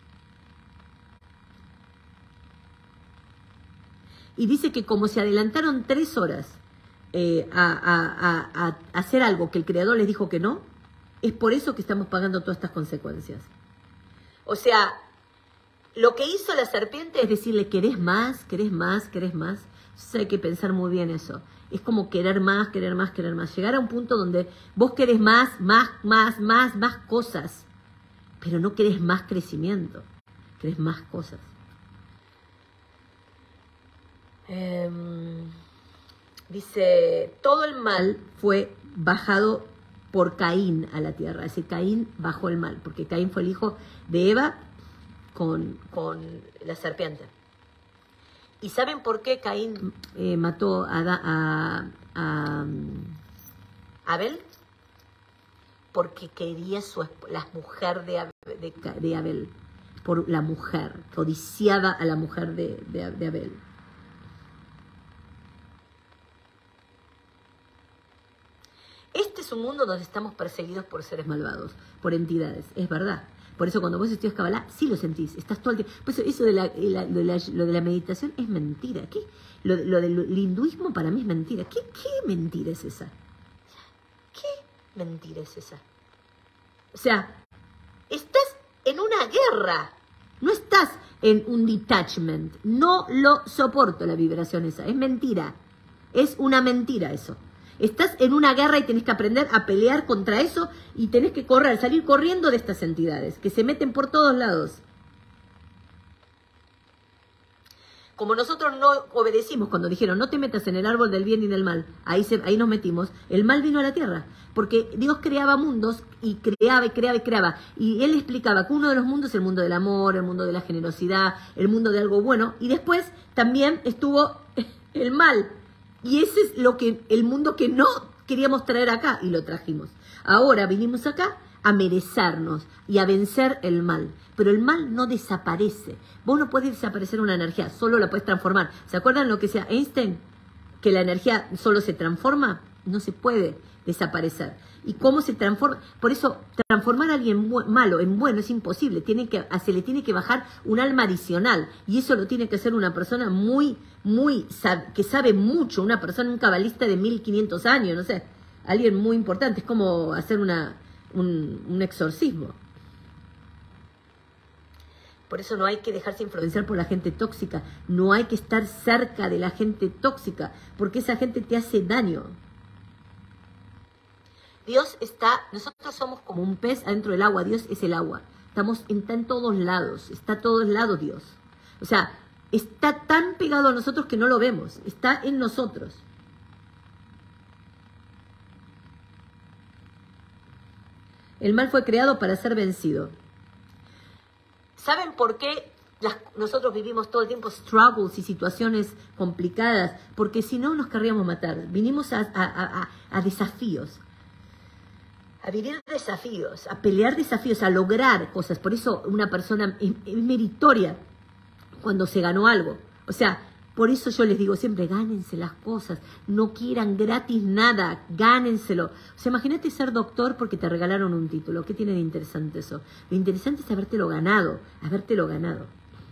Y dice que como se adelantaron tres horas eh, a, a, a, a hacer algo que el Creador les dijo que no, es por eso que estamos pagando todas estas consecuencias. O sea, lo que hizo la serpiente es decirle, ¿querés más? ¿Querés más? ¿Querés más? Entonces hay que pensar muy bien eso. Es como querer más, querer más, querer más. Llegar a un punto donde vos querés más, más, más, más, más cosas. Pero no querés más crecimiento. Querés más cosas. Eh, dice, todo el mal fue bajado por Caín a la tierra. Es decir, Caín bajó el mal. Porque Caín fue el hijo de Eva Con, con la serpiente. ¿Y saben por qué Caín eh, mató a, a, a, a Abel? Porque quería su, la mujer de, de, de Abel. por la mujer, codiciaba a la mujer de, de, de Abel. Este es un mundo donde estamos perseguidos por seres malvados, por entidades, es verdad. Por eso cuando vos estudias Kabbalah, sí lo sentís, estás todo el tiempo. Por eso, eso de la, la, lo, de la, lo de la meditación es mentira. ¿Qué? Lo, lo del hinduismo para mí es mentira. ¿Qué, qué mentira es esa? ¿Qué mentira es esa? O sea, estás en una guerra, no estás en un detachment. No lo soporto la vibración esa, es mentira. Es una mentira eso. Estás en una guerra y tenés que aprender a pelear contra eso y tenés que correr, salir corriendo de estas entidades que se meten por todos lados. Como nosotros no obedecimos cuando dijeron no te metas en el árbol del bien y del mal, ahí, se, ahí nos metimos, el mal vino a la tierra. Porque Dios creaba mundos y creaba y creaba y creaba. Y Él explicaba que uno de los mundos es el mundo del amor, el mundo de la generosidad, el mundo de algo bueno. Y después también estuvo el mal. Y ese es lo que el mundo que no queríamos traer acá y lo trajimos. Ahora vinimos acá a merecernos y a vencer el mal. Pero el mal no desaparece. Vos no podés desaparecer una energía, solo la puedes transformar. ¿Se acuerdan lo que decía Einstein? Que la energía solo se transforma, no se puede desaparecer. ¿Y cómo se transforma? Por eso, transformar a alguien malo en bueno es imposible. Tiene que, se le tiene que bajar un alma adicional. Y eso lo tiene que hacer una persona muy, muy, que sabe mucho. Una persona, un cabalista de mil quinientos años, no sé. Alguien muy importante. Es como hacer una, un, un exorcismo. Por eso no hay que dejarse influenciar por la gente tóxica. No hay que estar cerca de la gente tóxica. Porque esa gente te hace daño. Dios está, nosotros somos como un pez adentro del agua, Dios es el agua. Estamos, está en todos lados, está a todos lados Dios. O sea, está tan pegado a nosotros que no lo vemos, está en nosotros. El mal fue creado para ser vencido. ¿Saben por qué las, nosotros vivimos todo el tiempo struggles y situaciones complicadas? Porque si no nos querríamos matar. Vinimos a, a, a, a desafíos. A vivir desafíos, a pelear desafíos, a lograr cosas. Por eso una persona es, es meritoria cuando se ganó algo. O sea, por eso yo les digo siempre, gánense las cosas. No quieran gratis nada, gánenselo. O sea, imagínate ser doctor porque te regalaron un título. ¿Qué tiene de interesante eso? Lo interesante es habértelo ganado, habértelo ganado.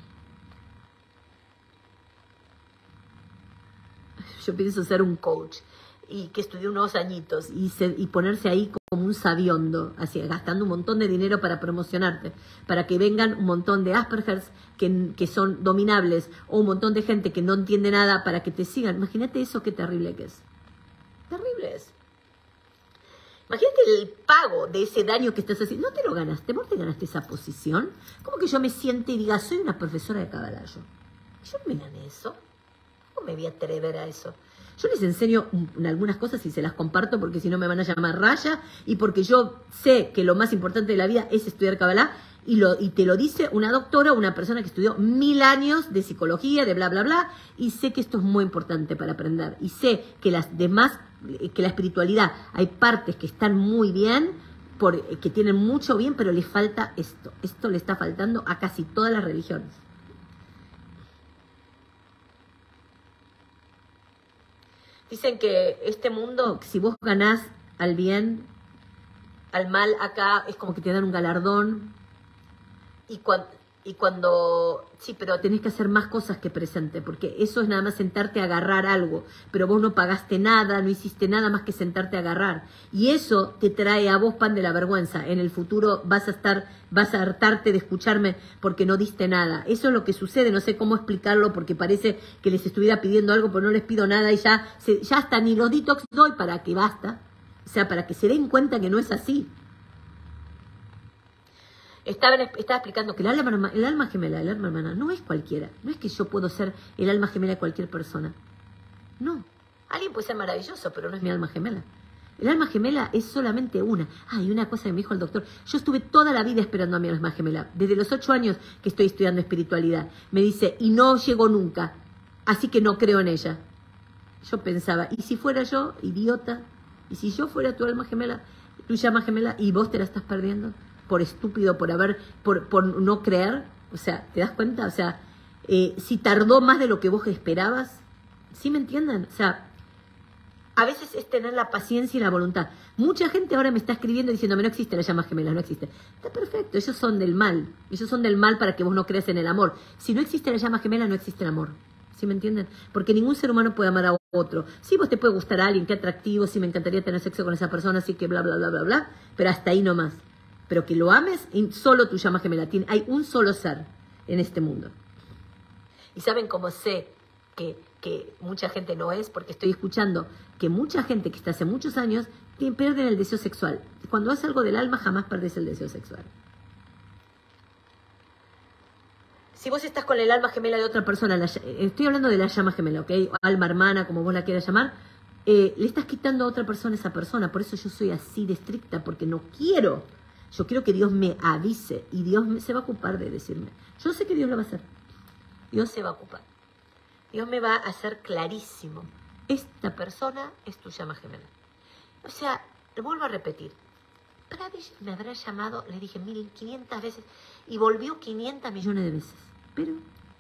Yo pienso ser un coach y que estudié unos añitos y, se, y ponerse ahí como un sabiondo, así, gastando un montón de dinero para promocionarte, para que vengan un montón de Aspergers que, que son dominables, o un montón de gente que no entiende nada para que te sigan. Imagínate eso, qué terrible que es. Terrible es. Imagínate el pago de ese daño que estás haciendo. No te lo ganaste, vos te ganaste esa posición. ¿Cómo que yo me siente y diga, soy una profesora de Kabbalah yo? Yo no me gané eso. ¿Cómo me voy a atrever a eso? Yo les enseño algunas cosas y se las comparto porque si no me van a llamar raya y porque yo sé que lo más importante de la vida es estudiar Kabbalah y, lo, y te lo dice una doctora, una persona que estudió mil años de psicología, de bla, bla, bla, y sé que esto es muy importante para aprender. Y sé que las demás, que la espiritualidad, hay partes que están muy bien, por, que tienen mucho bien, pero les falta esto. Esto le está faltando a casi todas las religiones. Dicen que este mundo, si vos ganás al bien, al mal acá, es como que te dan un galardón. Y cuando, y cuando sí, pero tenés que hacer más cosas que presente, porque eso es nada más sentarte a agarrar algo. Pero vos no pagaste nada, no hiciste nada más que sentarte a agarrar. Y eso te trae a vos pan de la vergüenza. En el futuro vas a estar, vas a hartarte de escucharme porque no diste nada. Eso es lo que sucede, no sé cómo explicarlo porque parece que les estuviera pidiendo algo, pero no les pido nada y ya, se, ya hasta ni los detox doy para que basta. O sea, para que se den cuenta que no es así. Estaba, estaba explicando que el alma, el alma gemela, el alma hermana, no es cualquiera. No es que yo puedo ser el alma gemela de cualquier persona. No. Alguien puede ser maravilloso, pero no es mi alma gemela. El alma gemela es solamente una. Ah, y una cosa que me dijo el doctor. Yo estuve toda la vida esperando a mi alma gemela. Desde los ocho años que estoy estudiando espiritualidad. Me dice, y no llegó nunca. Así que no creo en ella. Yo pensaba, ¿y si fuera yo, idiota? ¿Y si yo fuera tu alma gemela, tu alma gemela, y vos te la estás perdiendo? Por estúpido, por haber, por, por no creer. O sea, ¿te das cuenta? O sea, eh, si tardó más de lo que vos esperabas, ¿sí me entienden? O sea, a veces es tener la paciencia y la voluntad. Mucha gente ahora me está escribiendo diciéndome, no existe la llama gemela, no existe. Está perfecto, ellos son del mal. Ellos son del mal para que vos no creas en el amor. Si no existe la llama gemela, no existe el amor. ¿Sí me entienden? Porque ningún ser humano puede amar a otro. Sí, vos te puede gustar a alguien, qué atractivo, sí me encantaría tener sexo con esa persona, así que bla, bla, bla, bla, bla. Pero hasta ahí nomás. Pero que lo ames, solo tu llama gemela. Hay un solo ser en este mundo. ¿Y saben cómo sé que, que mucha gente no es? Porque estoy escuchando que mucha gente que está hace muchos años pierde el deseo sexual. Cuando haces algo del alma, jamás perdés el deseo sexual. Si vos estás con el alma gemela de otra persona, la, estoy hablando de la llama gemela, ¿ok? Alma hermana, como vos la quieras llamar, eh, le estás quitando a otra persona esa persona. Por eso yo soy así de estricta, porque no quiero. Yo quiero que Dios me avise y Dios me, se va a ocupar de decirme. Yo sé que Dios lo va a hacer. Dios se va a ocupar. Dios me va a hacer clarísimo. Esta persona es tu llama gemela. O sea, lo vuelvo a repetir. Pradesh me habrá llamado, le dije mil quinientas veces, y volvió quinientos millones de veces. Pero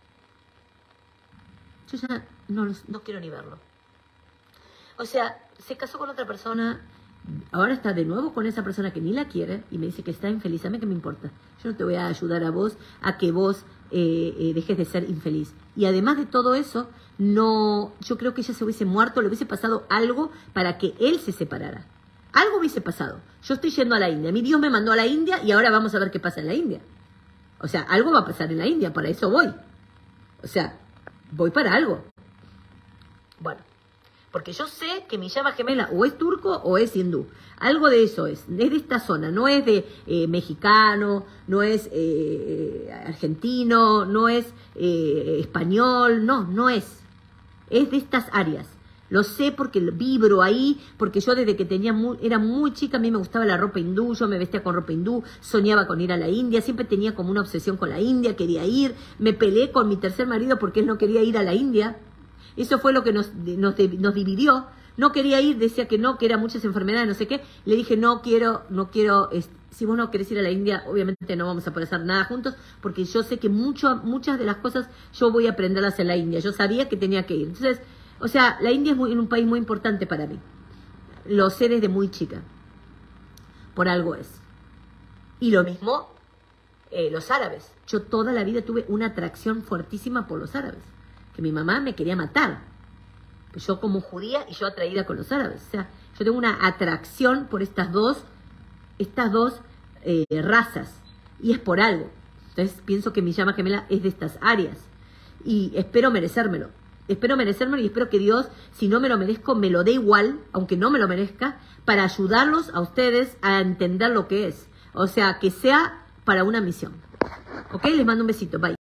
yo ya no, los, no quiero ni verlo. O sea, se casó con otra persona, ahora está de nuevo con esa persona que ni la quiere, y me dice que está infeliz. A mí que me importa. Yo no te voy a ayudar a vos a que vos eh, eh, dejes de ser infeliz. Y además de todo eso, no, yo creo que ella se hubiese muerto, le hubiese pasado algo para que él se separara. Algo hubiese pasado. Yo estoy yendo a la India. Mi Dios me mandó a la India y ahora vamos a ver qué pasa en la India. O sea, algo va a pasar en la India, para eso voy. O sea, voy para algo. Bueno, porque yo sé que mi llama gemela o es turco o es hindú. Algo de eso es. Es de esta zona. No es de eh, mexicano, no es eh, argentino, no es eh, español. No, no es. Es de estas áreas. Lo sé porque vibro ahí, porque yo desde que tenía muy, era muy chica, a mí me gustaba la ropa hindú, yo me vestía con ropa hindú, soñaba con ir a la India, siempre tenía como una obsesión con la India, quería ir, me peleé con mi tercer marido porque él no quería ir a la India, eso fue lo que nos, nos, nos dividió, no quería ir, decía que no, que eran muchas enfermedades, no sé qué, le dije no quiero, no quiero, es, si vos no querés ir a la India, obviamente no vamos a poder hacer nada juntos, porque yo sé que mucho, muchas de las cosas yo voy a aprenderlas en la India, yo sabía que tenía que ir, entonces... O sea, la India es muy, un país muy importante para mí. Lo sé desde muy chica. Por algo es. Y lo mismo eh, los árabes. Yo toda la vida tuve una atracción fuertísima por los árabes. Que mi mamá me quería matar. Yo como judía y yo atraída con los árabes. O sea, yo tengo una atracción por estas dos, estas dos eh, razas. Y es por algo. Entonces pienso que mi llama gemela es de estas áreas. Y espero merecérmelo. Espero merecérmelo y espero que Dios, si no me lo merezco, me lo dé igual, aunque no me lo merezca, para ayudarlos a ustedes a entender lo que es. O sea, que sea para una misión. ¿Ok? Les mando un besito. Bye.